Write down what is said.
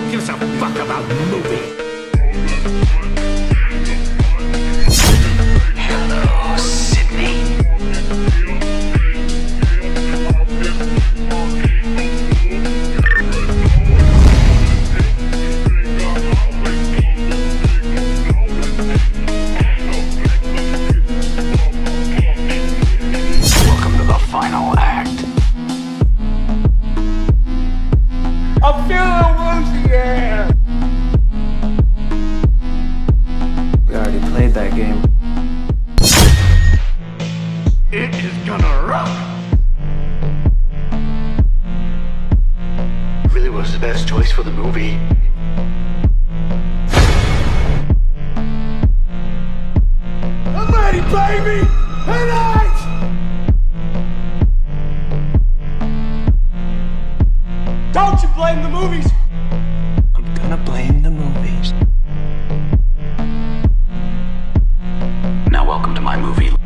gives a fuck about movies? Hello, Sydney. Welcome to the final act. I'm feeling woozy, yeah! We already played that game. It is gonna rock! Really was the best choice for the movie. I'm ready, baby! Tonight! Don't you blame the movies! I'm gonna blame the movies. Now welcome to my movie